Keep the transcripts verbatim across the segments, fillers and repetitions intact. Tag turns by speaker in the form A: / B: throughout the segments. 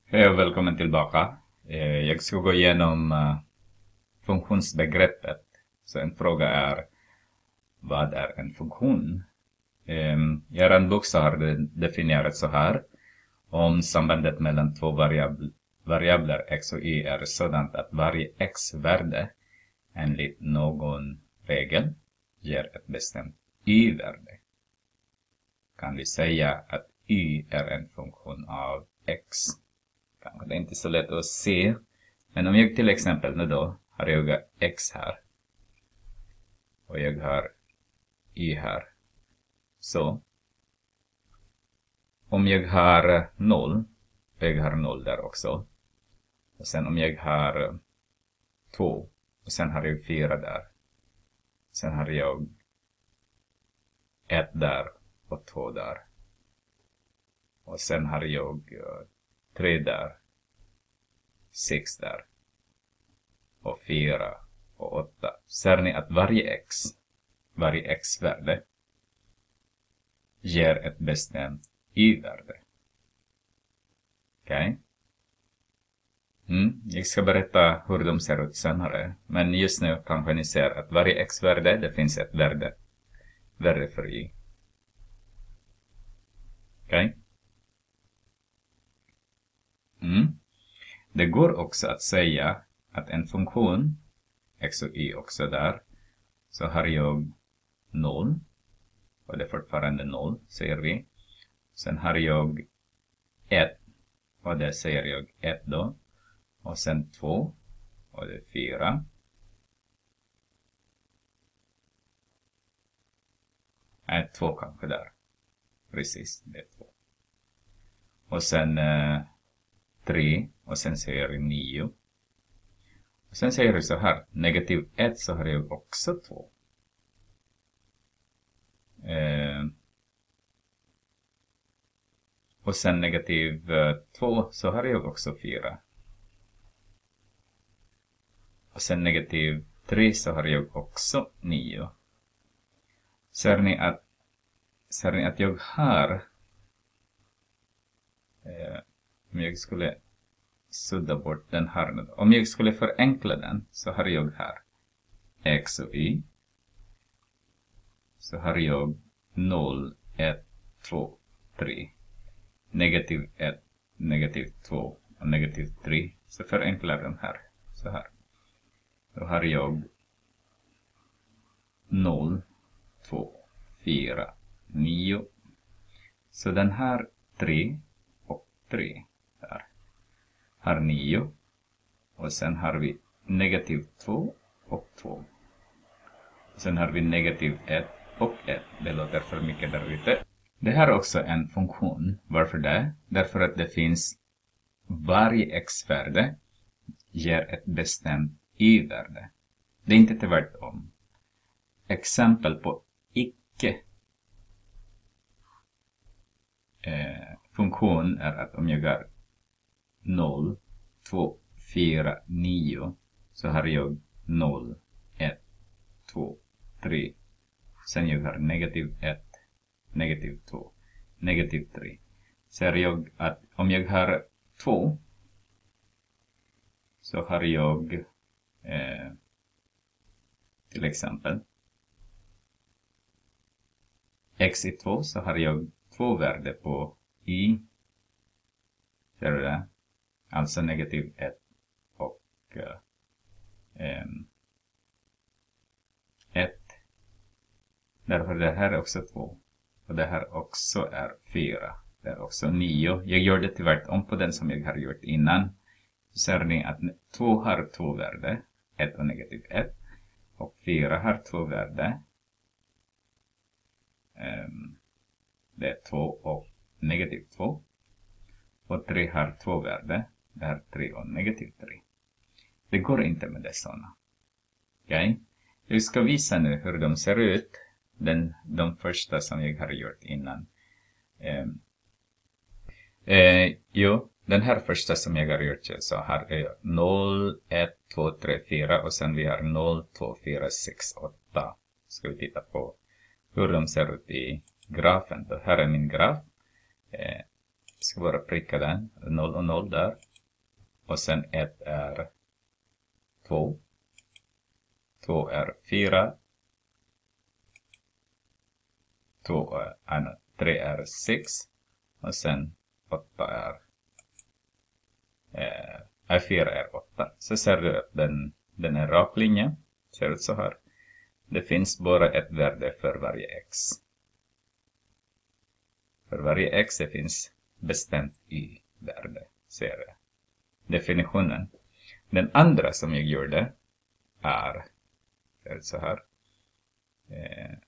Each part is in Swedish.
A: Hej och välkommen tillbaka. Jag ska gå igenom funktionsbegreppet. Så en fråga är, vad är en funktion? I er bok så har det definierat så här. Om sambandet mellan två variabl variabler x och y är sådant att varje x-värde enligt någon regel ger ett bestämt y-värde, kan vi säga att y är en funktion av x. Kanske det är inte så lätt att se. Men om jag till exempel nu då har jag x här. Och jag har y här. Så. Om jag har noll. Och jag har noll där också. Och sen om jag har två. Och sen har jag fyra där. Sen har jag ett där. Och två där. Och sen har jag tre där. sex där. Och fyra och åtta. Ser ni att varje x, varje x-värde ger ett bestämt y-värde. Okej? Okay? Mm, jag ska berätta hur de ser ut senare. Men just nu kanske ni ser att varje x-värde, det finns ett värde. Värde för y. Okej? Okay? Mm. Det går också att säga att en funktion, x och y också där, så har jag noll. Och det är fortfarande noll, säger vi. Sen har jag ett. Och det säger jag ett då. Och sen två. Och det är fyra. Nej, två kanske där. Precis, det är två. Och sen eh, tre. Och sen säger jag nio. Och sen säger jag så här. Negativ ett så har jag också två. Eh, och sen negativ två så har jag också fyra. Och sen negativ tre så har jag också nio. Ser ni att, ser ni att jag har, eh, om jag skulle sudda bort den här nu. Om jag skulle förenkla den så har jag här x och y. Så har jag noll, ett, två, tre. Negativ ett, negativ två och negativ tre. Så förenklar den här. Så här. Då har jag noll, två, fyra, nio. Så den här tre och tre där. Har nio. Och sen har vi negativ två och två. Sen har vi negativ ett och ett. Det låter för mycket där ute. Det här är också en funktion. Varför det? Därför att det finns varje x-värde ger ett bestämt y-värde. Det är inte tvärtom. Exempel på icke eh, funktion är att om jag har noll, två, fyra, nio så har jag noll, ett, två, tre. Sen jag har negativ ett, negativ två, negativ tre. Ser jag att om jag har två så har jag eh, till exempel x i två så har jag två värde på y. Ser du det? Alltså negativ ett och eh, ett. Därför det här är också två. Och det här också är fyra. Det är också nio. Jag gör det tvärtom på den som jag har gjort innan. Så ser ni att två har två värde. ett och negativ ett. Och fyra har två värde. Um, det är två och negativ två. Och tre har två värde. Det är tre och negativ tre. Det går inte med det sådana. Okej? Okay? Jag ska visa nu hur de ser ut. Den, de första som jag har gjort innan. Eh, eh, jo, den här första som jag har gjort så här är noll, ett, två, tre, fyra och sen vi har noll, två, fyra, sex, åtta. Ska vi titta på hur de ser ut i grafen. Då här är min graf. Eh, ska bara pricka den. noll och noll där. Och sen ett är två. två är fyra. två är, tre är sex. Och sen åtta är, eh, fyra är åtta. Så ser du att den, den är rak linje. Ser ut så här. Det finns bara ett värde för varje x. För varje x det finns bestämt y-värde. Ser du definitionen. Den andra som jag gjorde är, ser ut så här. Eh,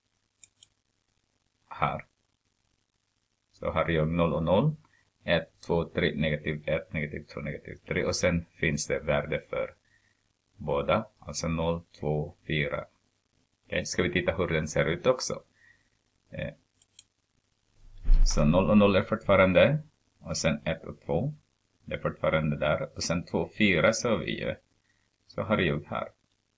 A: här. Så har jag noll och noll. ett, två, tre, negativ ett, negativ två, negativ tre. Och sen finns det värde för båda. Alltså noll, två, fyra. Okay. Ska vi titta hur den ser ut också. Eh. Så noll och noll är fortfarande. Och sen ett och två. Det är fortfarande där. Och sen två, fyra så vi ju. Så har jag här.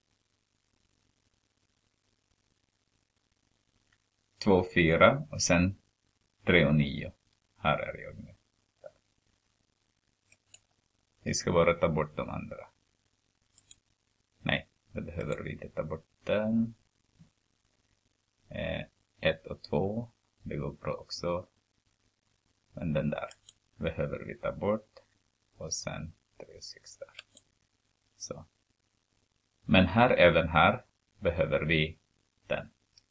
A: två, fyra. Och sen tre och nio. Här är jag nu. Vi ska bara ta bort de andra. Nej, det behöver vi inte ta bort den. Eh, ett och två. Det går bra också. Men den där behöver vi ta bort. Och sen tre och sex där. Så. Men här, även här, behöver vi den.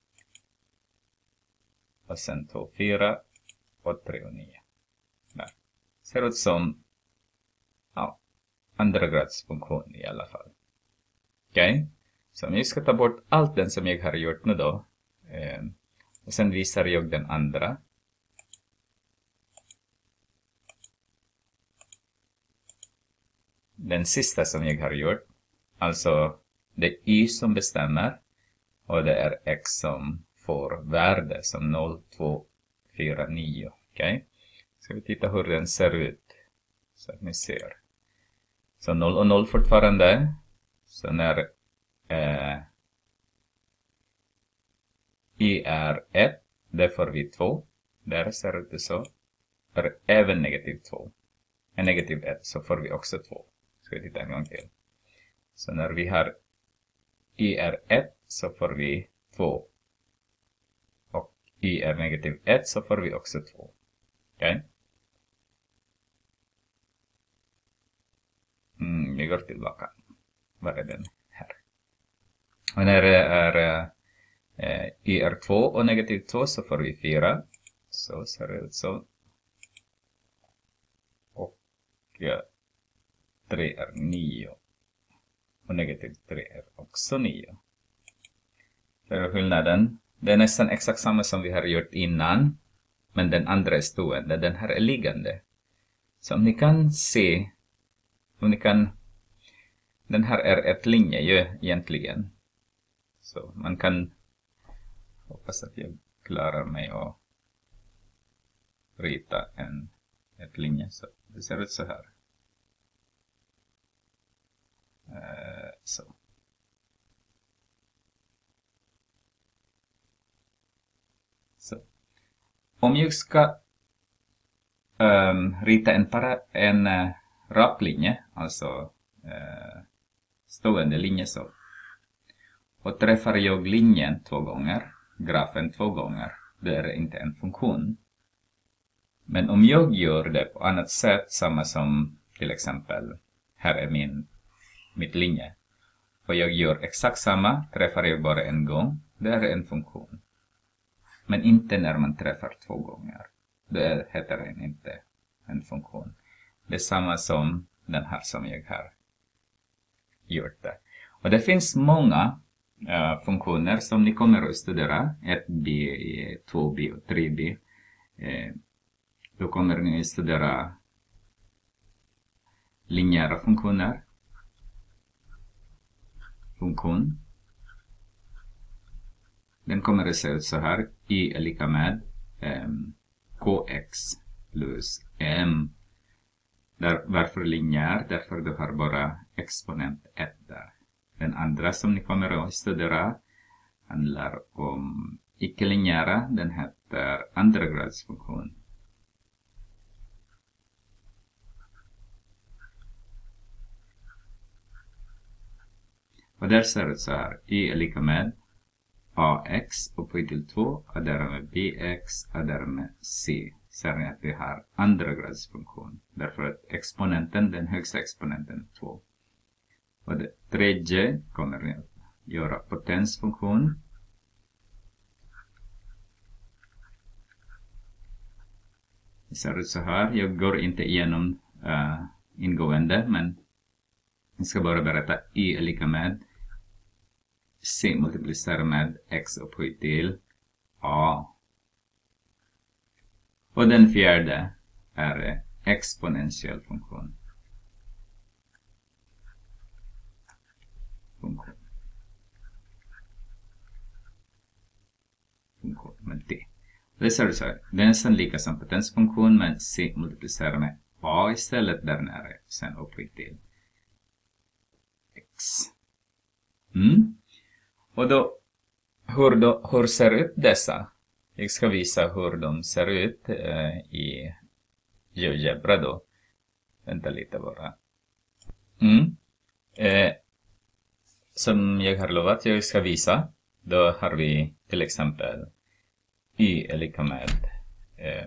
A: Och sen två, fyra och tre och nio. Där. Ser ut som ja, andra grads funktion i alla fall. Okej. Okay. Så om jag ska ta bort allt den som jag har gjort nu då. Eh, och sen visar jag den andra. Den sista som jag har gjort. Alltså det är y som bestämmer. Och det är x som får värde som noll, två, fyra, nio. Okej. Okay. Ska vi titta hur den ser ut. Så att ni ser. Så noll och noll fortfarande. Så när eh, y är ett. Där får vi två. Där ser det ut så. För även negativ två. En negativ ett så får vi också två. Ska vi titta en gång till. Så när vi har y är ett så får vi två. Och y är negativ ett så får vi också två. Okej. Okay. Mm, vi går tillbaka. Var är den? Här. Och när det är eh, y är två och negativ två så får vi fyra. Så ser det ut så. Och ja, tre är nio. Och negativ tre är också nio. Det är skillnaden. Det är nästan exakt samma som vi har gjort innan. Men den andra är stående. Den här är liggande. Så om ni kan se. Om ni kan. Den här är ett linje ju egentligen. Så man kan. Hoppas att jag klarar mig att rita en ett linje. Så det ser ut så här. Uh, så. Så. Om jag ska um, rita en, para, en uh, rak linje, alltså uh, stående linje så. Och träffar jag linjen två gånger, grafen två gånger, det är inte en funktion. Men om jag gör det på annat sätt, samma som till exempel, här är min mitt linje. Och jag gör exakt samma, träffar jag bara en gång, det är en funktion. Men inte när man träffar två gånger. Det heter den inte en funktion. Det är samma som den här som jag har gjort det. Och det finns många uh, funktioner som ni kommer att studera. ett b, två b och tre b. Eh, då kommer ni att studera linjära funktioner. Funktion. Den kommer att se ut så här. Y är lika med um, kx plus m. Där, varför linjär? Därför du har bara exponent ett där. Den andra som ni kommer att studera handlar om icke-linjära. Den heter andra grads funktion. Och där ser det ut så här. Y är lika med ax upphöjt till två adderar med bx adderar med c. Ser ni att vi har andra grads funktion. Därför att exponenten, den högsta exponenten är två. Och det tredje kommer vi att göra potensfunktion. Det ser ut så här. Jag går inte igenom uh, ingående, men jag ska bara berätta. Y är lika med c multiplicerar med x upphöjt till a. Och den fjärde är exponentiell funktion. Funktion. Funktion med t. Det ser ut så här. Den är sen lika som potensfunktion, men c multiplicerar med a istället där nere. Sen upphöjt till x. Mm. Och då hur, då, hur ser ut dessa? Jag ska visa hur de ser ut eh, i GeoGebra då. Vänta lite bara. Mm. Eh, som jag har lovat jag ska visa. Då har vi till exempel y är lika med eh,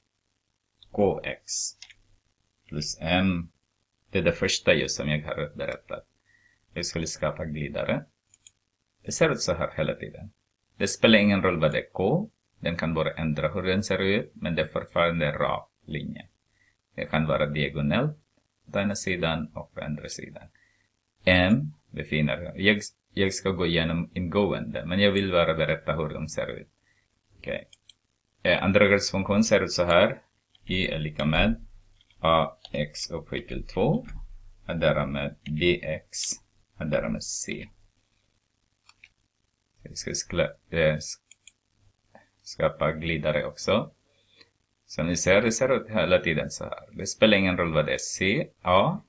A: kx plus m. Det är det första just som jag har berättat. Jag skulle skapa glidare. Det ser ut så här hela tiden. Det spelar ingen roll vad det är k. Den kan bara ändra hur den ser ut. Men det är fortfarande en rak linje. Det kan vara diagonellt på ena sidan och på andra sidan. M befinner jag, jag ska gå igenom ingående. Men jag vill bara berätta hur de ser ut. Okej. Okay. Eh, andra grads funktion ser ut så här. Y är lika med ax upphöjt till två. Addera med bx. Addera med c. Vi ska skla, eh, skapa glidare också. Som ni ser, det ser ut hela tiden så här. Det spelar ingen roll vad det är. C, A.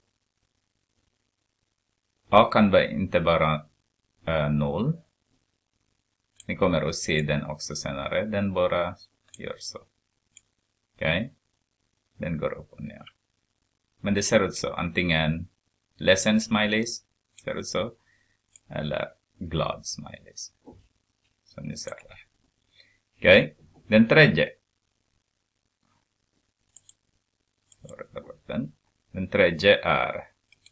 A: A kan vara inte bara äh, noll. Ni kommer att se den också senare. Den bara gör så. Okej. Okay. Den går upp och ner. Men det ser ut så. Antingen ledsen smileys. Ser ut så. Eller glad smileys. Som ni ser där. Okej. Okay. Den tredje. Den tredje är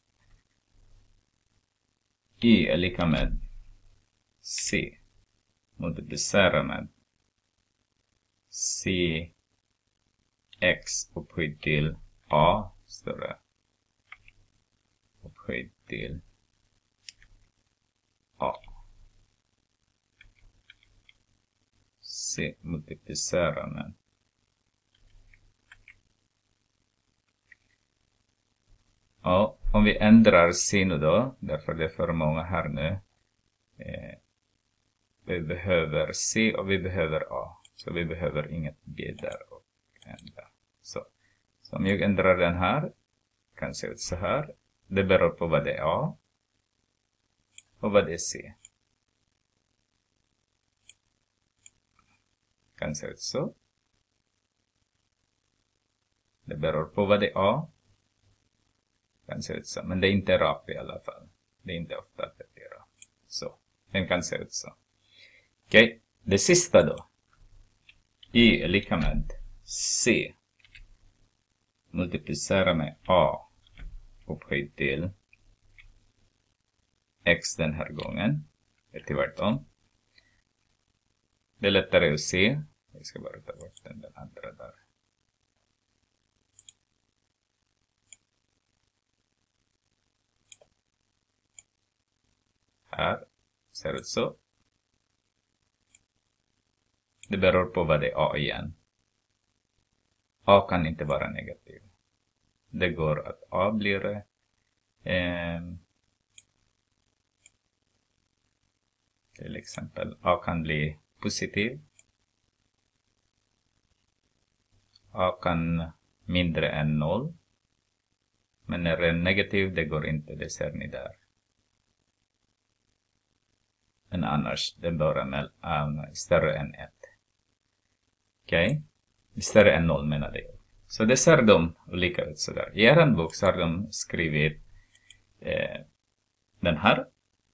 A: y är lika med c multiplicera med c x upphöjt till a större upphöjt till a. C multiplicera med ja, om vi ändrar C nu då, därför det är för många här nu. Eh, vi behöver C och vi behöver A. Så vi behöver inget B där och ändra. Så, så om jag ändrar den här, kan se ut så här. Det beror på vad det är A och vad det är C. Kan se ut så. Det beror på vad det är A. Kan se ut så. Men det är inte rakt i alla fall. Det är inte ofta att det blir rakt. Så. Den kan se ut så. Okej. Okay. Det sista då. Y är lika med C. Multiplicera med A. Upphöjt till X den här gången. Det är tvärtom. Det är lättare att se. Jag ska bara ta bort den, den andra där. Här ser det så. Det beror på vad det är A igen. A kan inte vara negativ. Det går att A blir eh, till exempel A kan bli positiv. A kan mindre än noll. Men när det är negativ, det går inte, det ser ni där. Men annars, det bara med um, större än ett. Okej? Okay? Större än noll menar det. Så det ser de olika ut sådär. I er bok så har de skrivit eh, den här.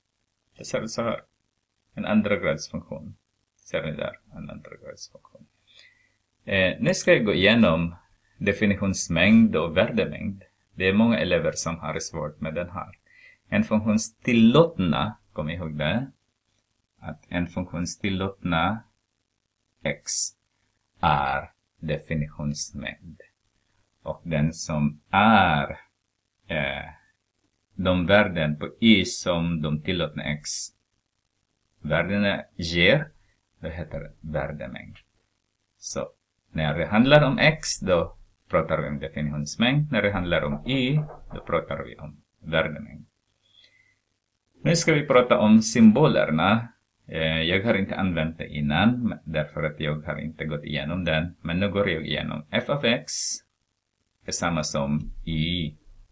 A: Det ser ut så här. En andragradsfunktion. Ser ni där? En andragradsfunktion. Eh, nu ska jag gå igenom definitionsmängd och värdemängd. Det är många elever som har svårt med den här. En funktions tillåtna, kom ihåg det, att en funktions tillåtna x är definitionsmängd. Och den som är eh, de värden på y som de tillåtna x värdena ger, det heter värdemängd. Så när det handlar om x, då pratar vi om definitionsmängd. När det handlar om y, då pratar vi om värdemängd. Nu ska vi prata om symbolerna. Jag har inte använt det innan, därför att jag har inte gått igenom den. Men nu går jag igenom f av x är samma som y.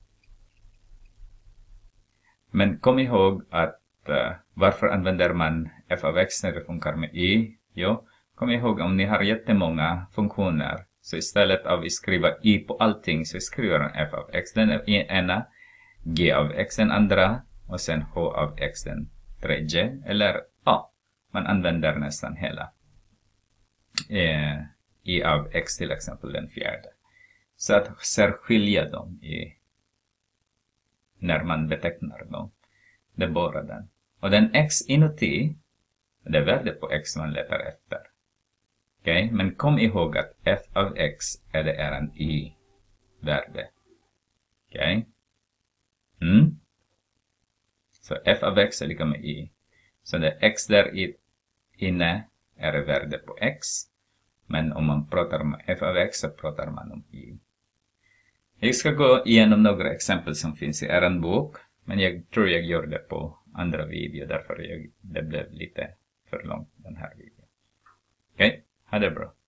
A: Men kom ihåg att uh, varför använder man f av x när det funkar med y? Jo, kom ihåg om ni har jättemånga funktioner. Så istället av att skriva y på allting så skriver man f av x den ena, g av x den andra och sen h av x den tredje. Eller ja, man använder nästan hela. Eh, y av x till exempel den fjärde. Så att särskilja dem i, när man betecknar dem. Det är bara den. Och den x inuti, det är värde på x man letar efter. Okej, okay? Men kom ihåg att f av x är det är en y-värde. Okej. Okay? Mm. Så f av x är lika med y. Så det x där i, inne är det värde på x. Men om man pratar om f av x så pratar man om y. Jag ska gå igenom några exempel som finns i er bok. Men jag tror jag gör det på andra video. Därför jag, det blev lite för långt den här videon. Okej, okay? Ha det bra.